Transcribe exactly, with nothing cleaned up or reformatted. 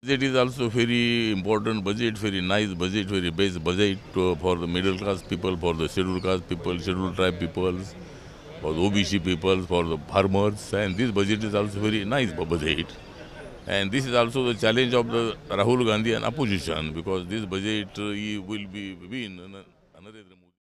It is also very important budget, very nice budget, very best budget uh, for the middle class people, for the scheduled caste people, scheduled tribe peoples, for the O B C peoples, for the farmers. And this budget is also very nice budget. And this is also the challenge of the Rahul Gandhi and opposition, because this budget uh, he will be win.